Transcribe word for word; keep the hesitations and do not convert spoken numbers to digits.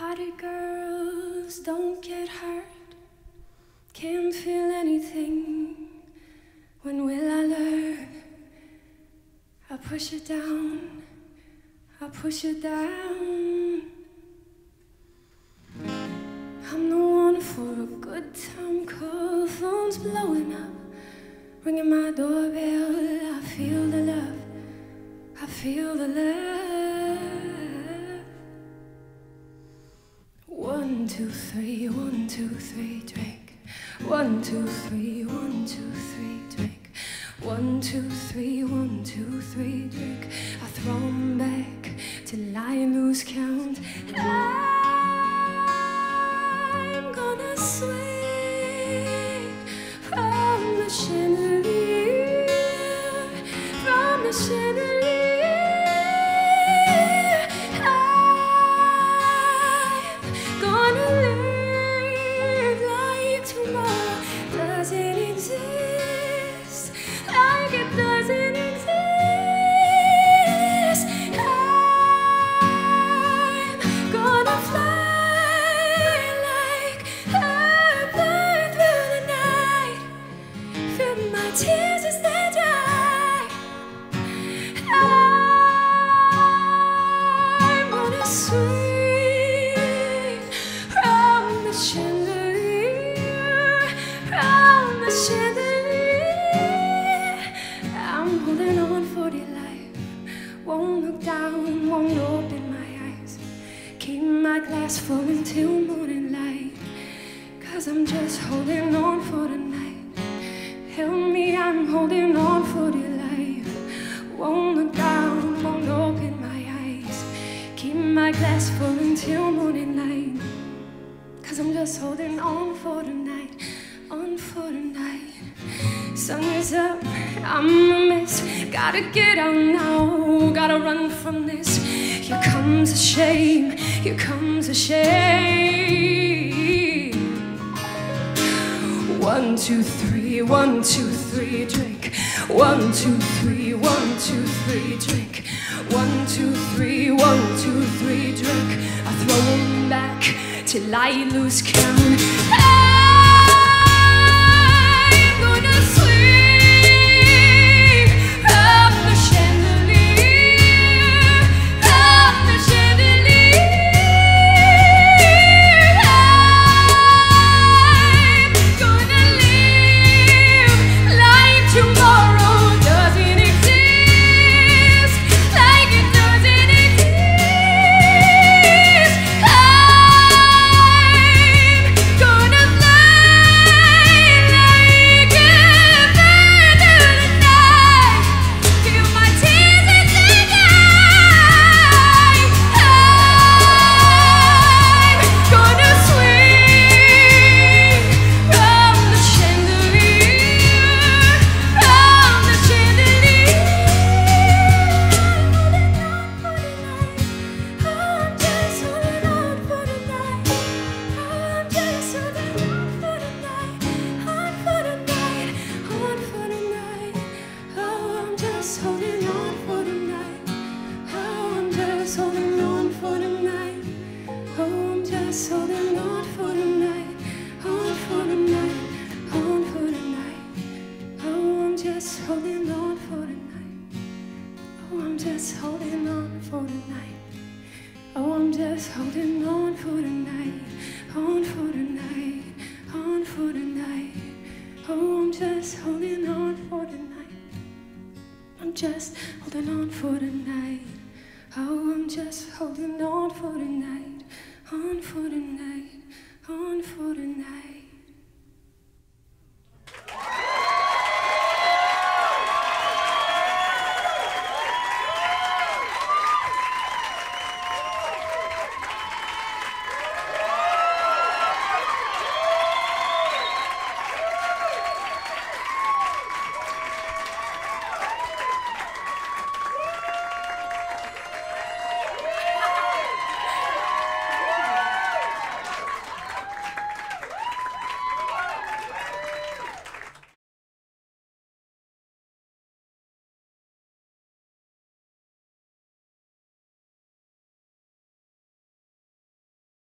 Party girls don't get hurt, can't feel anything. When will I learn? I push it down, I push it down. I'm the one for a good time call, phone's blowing up, ringing my doorbell. I feel the love, I feel the love. One, two, three, one, two, three, drink. One, two, three, one, two, three, drink. One, two, three, one, two, three, drink. I throw 'em back till I lose count. I'm gonna swing from the chandelier, from the chandelier. I'm gonna live like tomorrow doesn't exist, like it doesn't exist. I'm gonna fly like a bird through the night, feel my tears as they dry. I'm gonna swing from the chandelier, from the chandelier. I'm holding on for dear life, won't look down, won't open my eyes. Keep my glass full until morning light, 'cause I'm just holding on for the night. Help me, I'm holding on for dear life. Won't look down, won't open my eyes. Keep my glass full until morning light, 'cause I'm just holding on for the night, on for the night. Sun is up, I'm a mess. Gotta get out now, gotta run from this. Here comes a shame, here comes a shame. One, two, three, one, two, three, drink. One, two, three, one, two, three, drink. One, two, three, one, two, three, drink. I throw 'em back till I lose count. I'm gonna swing from the chandelier, from the chandelier. I'm gonna live like tomorrow doesn't exist, like it doesn't exist. I'm gonna fly like a bird through the night, feel my tears as they die. I'm gonna swing from the chandelier, from the chandelier. I'm just holding on for the night. I'm just holding on for the night. On for the night, on for the night. Oh, I'm just holding on for the night. Oh, I'm just holding on for the night. Oh, I'm just holding on for the night. On for the night, on for the night. Oh, I'm just holding on for the night. Oh, I'm just holding on for the night. Oh, I'm just holding on for the night. On for the night, on for the night. Oh, I'm just holding on for the night. I'm just holding on for the night. Oh, I'm just holding on